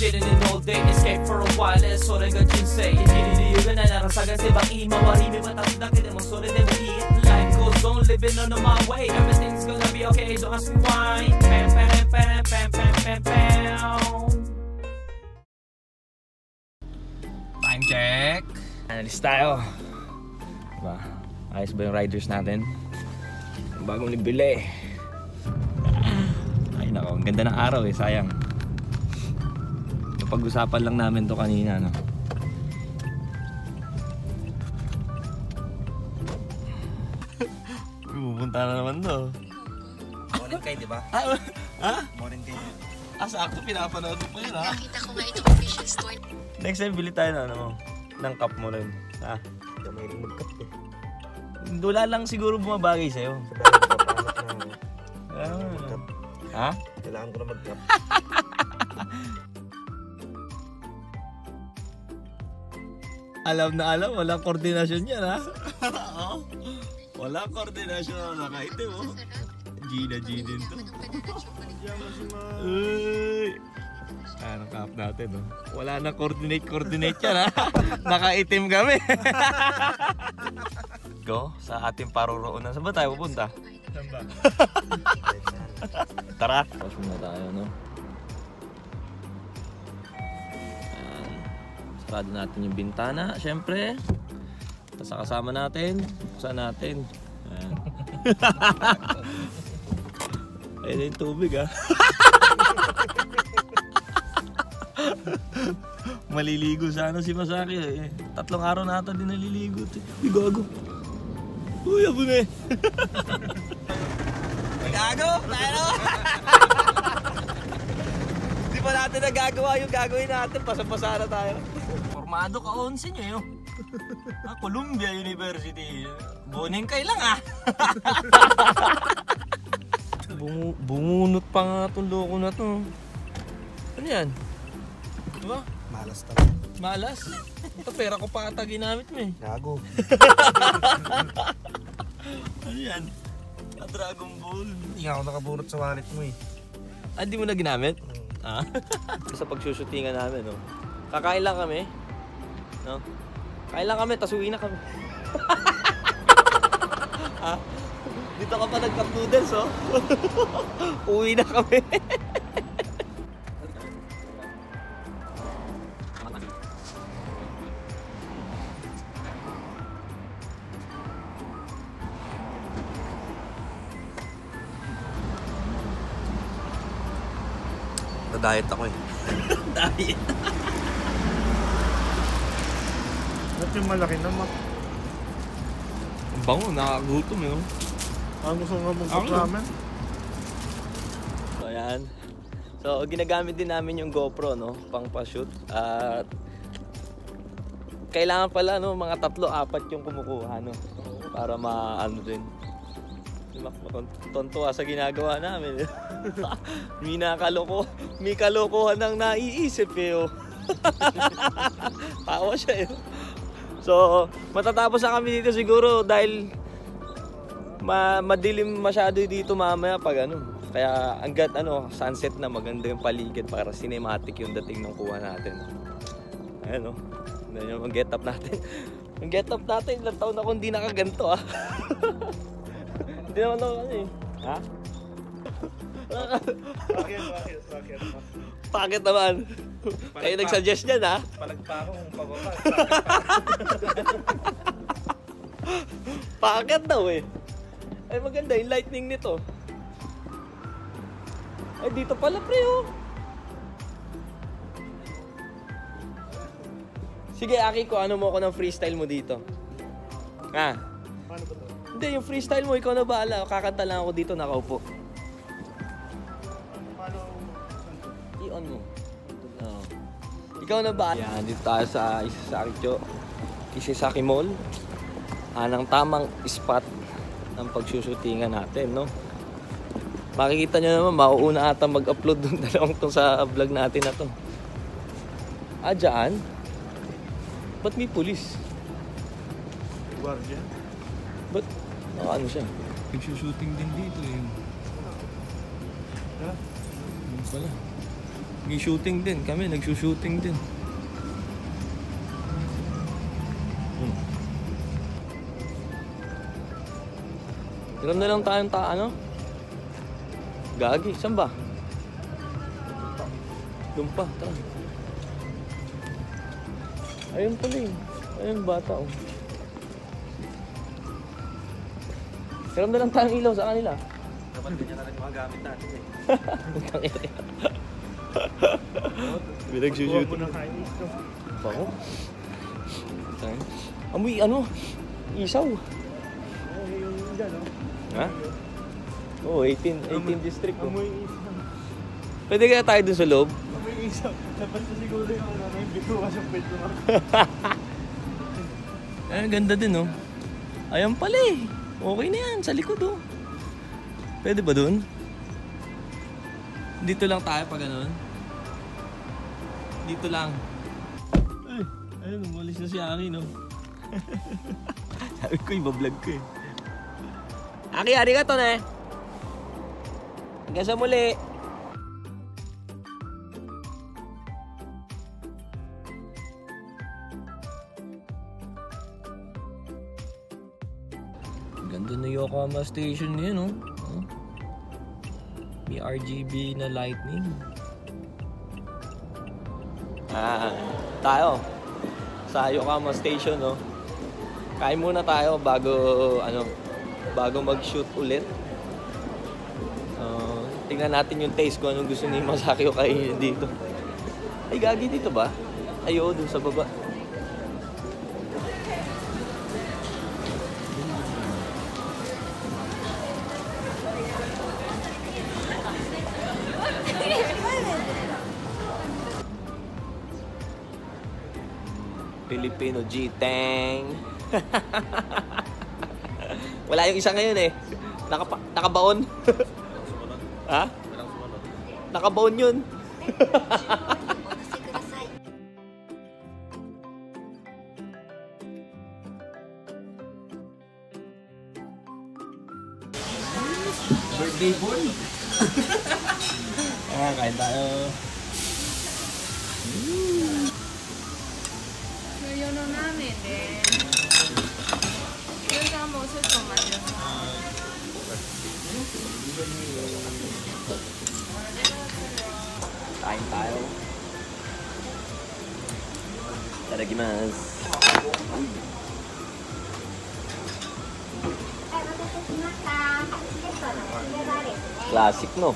sitting in all day, escape for a while, so they got you say. Hindi na narasagan si baki, mawarimi matapos na mo, so they will eat. Life goes on, living on my way. Everything's gonna be okay, don't ask me why. Pam, pam, pam, pam, pam, pam, pam. Time check. Analis tayo. Diba? Ayos ba yung riders natin? Bagong nabili. Ay nako, ang ganda ng araw eh, sayang. Napag-usapan lang namin to kanina, no? Pupunta na naman to. Morning kayo, di ba? Ha? Morning kayo. Sakto pinapanood mo yun, ha? Nakita ko nga itong official store. Next time, bili tayo na, ano, ng cup mo rin. Ha? Hindi mo yung mag-cup eh. Wala lang siguro bumabagay sa'yo. Ha? Kailangan ko na mag-cup. Alam na alam, walang koordinasyon yan, ha? Walang koordinasyon, nakaitim, oh. Gina din to. Uy! Anong cup natin, oh. Wala na coordinate yan, ha? Nakaitim kami. Go sa ating paroroonan. Saan ba tayo pupunta? Saan ba? Tara! Tapos muna tayo, no? Sarado natin yung bintana, syempre. Tapos kasama natin, buksan natin. Ayan. Ayun yung tubig, ha? Maliligo sana si Masaki, eh. 3 araw na ata din naliligo. Uy, gago. Uy, abo na eh. Gago! Tayo! Di pa natin nagagawa yung gagawin natin. Pasapasa na tayo. Formado ka 11 nyo yun. Columbia University. Buning kayo lang, ah. Bumunot pa nga itong loko na to. Ano yan? Diba? Malas talaga. Malas? Ito pera ko pa ata ginamit mo eh. Gago. Ano yan? Dragon Ball. Hindi nga ako nakabunot sa wallet mo eh. Ah, di mo na ginamit? Ah? Sa pagsushootingan namin, no? Kakain lang kami. No? Kain lang kami, tas uwi na kami. Ah? Dito ka pa nag-cup noodles, oh. Uwi na kami. Na-diet ako eh. Diet. Ba't yung malaki na mak? Ang bango, nakakagutom yun. Ang gusto nga mong ramen? So ayan. So ginagamit din namin yung GoPro, no, pang pa-shoot. At kailangan pala, no, mga 3-4 yung kumukuha, no, para maano din. Tontuwa sa ginagawa namin. May kalokohan nang naiisip eh, oh. Tawa siya eh. So matatapos na kami dito siguro dahil madilim masyado dito mamaya pag ano. Kaya hanggat ano, sunset na, maganda yung paligid para cinematic yung dating ng kuha natin. Ayan, oh. Ano yung get up natin. Yung get up natin, ilang taon ako hindi nakaganto, ah. Hindi naman ako ano eh. Ha? Bakit naman? Kayo nagsuggest niyan, ha? Palagpa ako kung pababa. Bakit daw eh? Ay maganda yung lightning nito. Ay dito pala pre, oh. Sige Aki ko, ano mo ako ng freestyle mo dito? Ha? Paano ba ito? Hindi, yung freestyle mo, ikaw na bahala. Kakanta lang ako dito, nakaupo. Paano? I-on mo. Oh. Ikaw na ba? Yan, dito tayo sa Isisaki Mall. Anang tamang spot ng pagsushootingan natin, no? Makikita nyo naman, mauuna ata mag-upload dun dalawang tong sa vlog natin na to. Ah, dyan? Ba't may pulis? Guardia? Ba't? Ano siya? Nagsushooting din dito eh. Ha? Yun pala. Nag-shooting din. Kami, nag-shooting din. Hiram na lang tayong ano? Gagi, saan ba? Lumpa, tara. Ayun pala eh. Ayun, bata oh. Hiram na lang tayong ilaw sa kanila. Dapat ganyan na rin mga gamit natin eh. Pinag-shoot. Huwag mo na kain ito. Bako? Amoy ano? Isaw. Oo, yung dyan, no? Ha? Oo, 18 district. Oh. Amoy isaw. Pwede kaya tayo dun sa loob? Amoy isaw. Dapat na siguro yung ano, yung bituwa sa pwede mo. Eh, ganda din oh. Ayan pala eh. Okay na yan, sa likod oh. Pwede ba dun? Dito lang tayo pag ganun. Dito lang. Ay, ayun, umalis na si Aki, no? Sabi ko, ibablog ko eh. Aki, ari ka to na eh. Hanggang sa muli. Ganda na Yokohama Station niya, no? Huh? May RGB na lightning. Tayo sa Yokohama Station, no? Kain muna tayo bago mag-shoot ulit. Tingnan natin yung taste kung anong gusto ni Masaki o kainin dito. Ay, gagi dito ba? Ay, oo, dun sa baba. Filipino G-Tang. Wala yung isa ngayon eh. Nakabaon. Ha? Nakabaon yun. Birthday boy. Kain tayo. Kain tayo. Itadakimasu. Classic, no?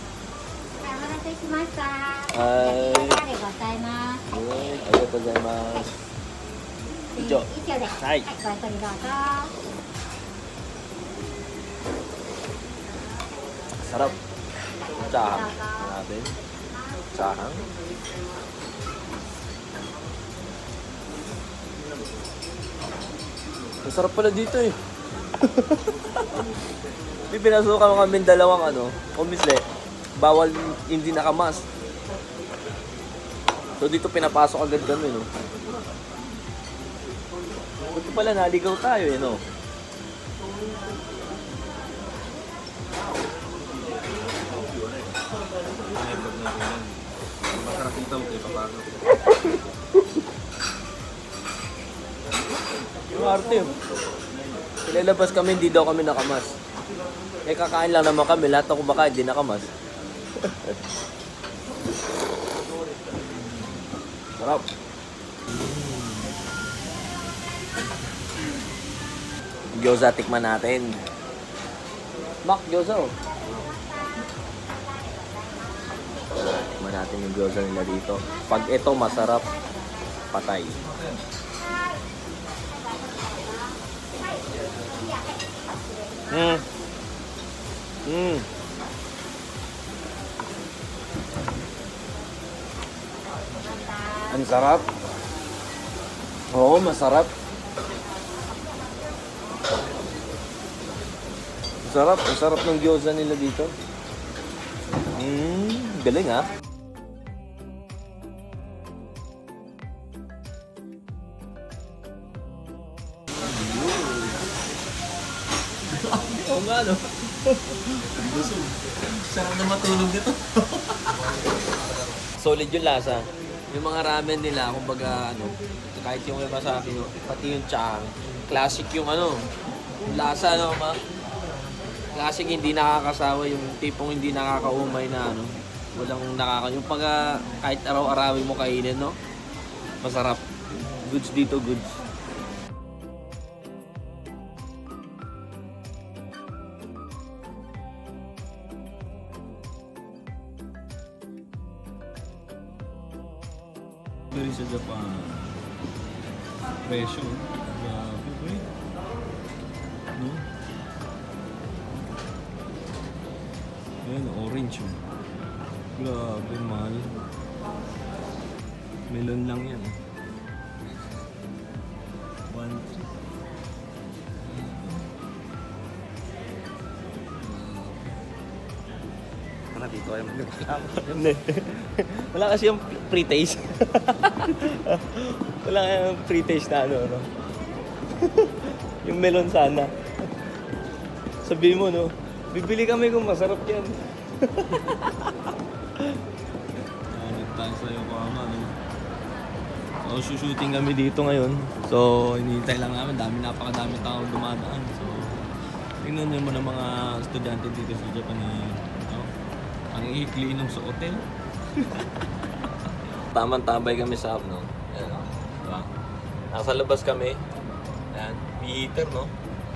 Arigatou gozaimasu. Ijo. Hai. Sarap. Chahang natin. Chahang. Masarap pala dito eh. May pinasukan kami dalawang kumisle. Bawal hindi nakamas. So dito pinapasok agad kami, no? Buti pala naligaw tayo, eh, no? Makakita mo kayo paano. Yung arte, pinalabas kami, hindi daw kami nakamas. Eh, kakain lang naman kami, lahat ako baka hindi nakamas. Sarap. Gyoza, tikman natin. Mak, gyoza oh. Tikman natin yung gyoza nila dito. Pag ito masarap, patay. Ang sarap. Oo, masarap. Sarap, ang sarap ng gyoza nila dito. Galing ha. Oo nga, no? Busog. Sarap na matulog dito. solid yung lasa. Yung mga ramen nila, kumbaga ano, kahit yung Masaki, pati yung chang, classic yung ano, lasa no, classic, hindi nakakasawa, yung tipong hindi nakakaumay na ano, walang yung pagka kahit araw-arawin mo kainin, no? Masarap. Goods dito, goods. Dari sa Japan. Presyo. Grabe po eh. No? Ayan, orange oh. Grabe, mahal. Melon lang yan. 1.3. Wala dito ay magkakama. Wala kasi yung pre-taste. Wala yung pre-taste na ano, no? Yung melon sana. Sabihin mo, no? Bibili kami kung masarap yan. Nagtayo sa Yokohama, no? So, shooting kami dito ngayon. So, hinihintay lang namin. Napakadami taong dumadaan. So, tingnan nyo mo ng mga estudyante dito sa Japan eh. Ang ikli nung sa hotel. Tamang tambay kami sa no? Ayan, no? Diba? Nasa labas kami. Ayan, heater, no?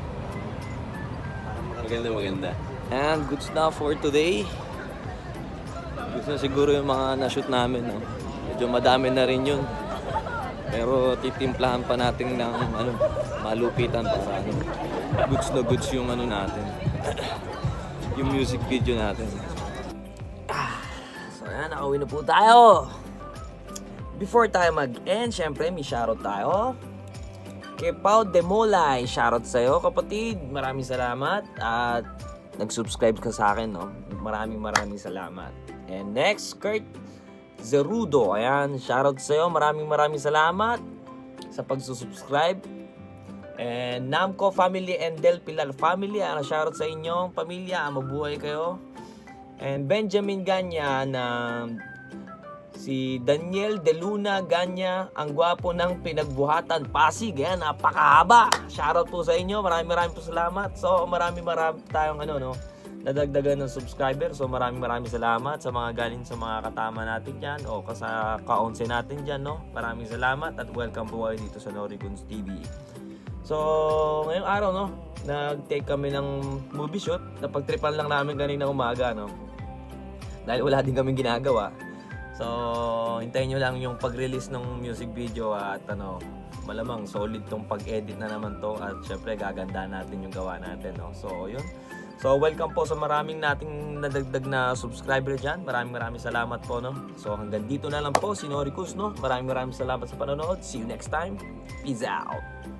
Maganda, maganda. And goods na for today. Goods na siguro yung mga na-shoot namin, no? Medyo madami na rin yun. Pero titimplahan pa natin ng ano, malupitan para ano. Goods na goods yung ano natin. Yung music video natin. So yan, nakauwi na po tayo. Before tayo mag-end, syempre may shoutout tayo. Kay Pao Demolay, shoutout sa'yo kapatid. Maraming salamat. At nag-subscribe ka sa akin, no? Maraming salamat. And next, Kurt Zerudo. Ayan, shoutout sa'yo. Maraming salamat sa pagsusubscribe. And Namco family and Del Pilar family. Shoutout sa inyong pamilya. Mabuhay kayo. And Benjamin Ganya na si Daniel De Luna Ganya, ang gwapo ng pinagbuhatan Pasig. Yan, napakahaba. Shoutout po sa inyo. Maraming po salamat. So, marami tayong ano, no, nadagdagan ng subscriber. So, maraming salamat sa mga galing sa mga katama natin dyan o sa ka-onse natin dyan, no. Maraming salamat at welcome po kayo dito sa Noriguns TV. So, ngayong araw, no, nag-take kami ng movie shoot. Napagtripan lang namin kanina umaga, no. Dahil wala din kaming ginagawa. So, hintayin nyo lang yung pag-release ng music video at ano, malamang solid tong pag-edit na naman to at syempre gaganda natin yung gawa natin, no. So, yun. So, welcome po sa maraming nating nadagdag na subscriber dyan. Maraming salamat po, no. So, hanggang dito na lang po, Sinori Kus, no. Maraming salamat sa panonood. See you next time. Peace out.